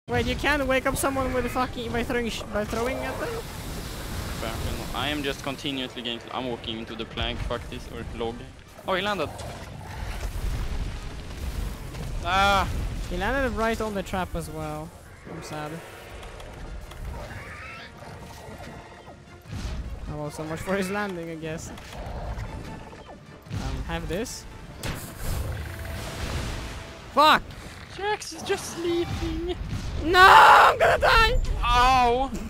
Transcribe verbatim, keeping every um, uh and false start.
Wait, you can't wake up someone with a fucking by throwing sh by throwing at them? Apparently not. I am just continuously getting. I'm walking into the plank. Fuck this or log. Oh, he landed. Ah! He landed right on the trap as well. I'm sad. Oh, well, so much for his landing, I guess. Um, have this. Fuck! Jax is just sleeping. No, I'm gonna die! Ow!